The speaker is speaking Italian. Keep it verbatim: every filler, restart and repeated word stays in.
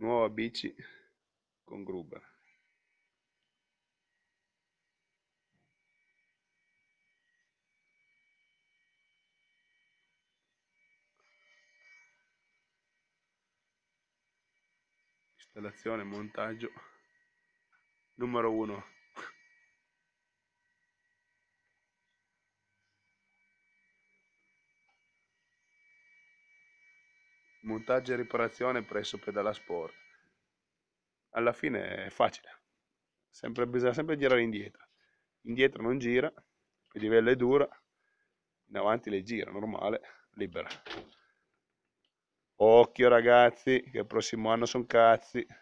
Nuova bici con Gruber. Installazione, montaggio numero uno. Montaggio e riparazione presso Pedala Sport. Alla fine è facile, sempre, bisogna sempre girare indietro. Indietro non gira, il pedivella è dura, in avanti le gira, normale, libera. Occhio ragazzi, che il prossimo anno sono cazzi.